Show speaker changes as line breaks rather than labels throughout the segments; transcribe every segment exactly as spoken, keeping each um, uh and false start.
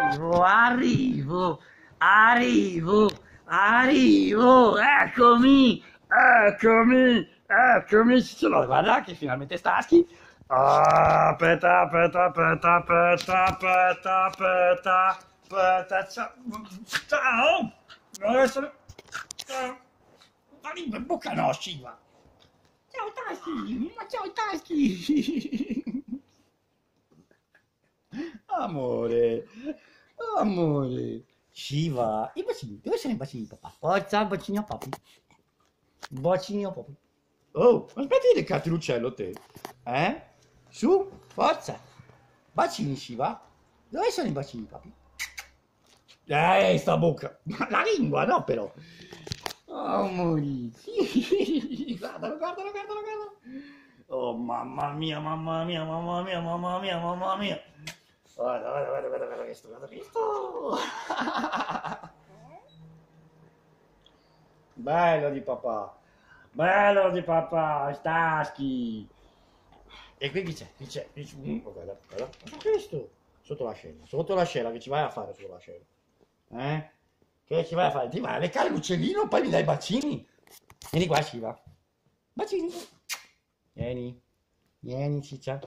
arrivo, arrivo, arrivo, arrivo, eccomi, eccomi, eccomi, ci sono, guarda che finalmente Starsky. Ah, aspetta, aspetta, aspetta, aspetta, aspetta, aspetta, aspetta, ciao, ciao, adesso, ciao, la lingua in bocca no, Shiva. Ciao Taschi, ma ciao Taschi. Amore, amore. Shiva, i bacini, dove sono i bacini di papà? Forza, bacino a papi. Bacino a papi. Oh, aspetta di leccarti l'uccello te. Eh? Su, forza. Bacini, Shiva. Dove sono i bacini, papi? Eh, sta bocca. La lingua, no, però. Amori. Guardalo, guardalo, guardalo, guardalo. Oh, mamma mia, mamma mia, mamma mia, mamma mia, mamma mia. Guarda, guarda, guarda, guarda, guarda questo, guarda questo. Bello di papà. Bello di papà, Starsky. E qui chi c'è? Chi c'è? Qui c'è. Mm, oh, guarda, guarda. Guarda questo. Sotto l'ascella. Sotto l'ascella, che ci vai a fare sotto l'ascella? Eh? Che ci vai a fare? Ti vai a leccare l'uccellino, poi mi dai i bacini. Vieni qua, Shiva. Bacini. Vieni. Vieni, ciccia.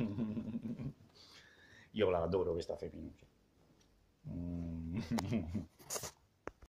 Io la adoro questa femminuccia. Mm.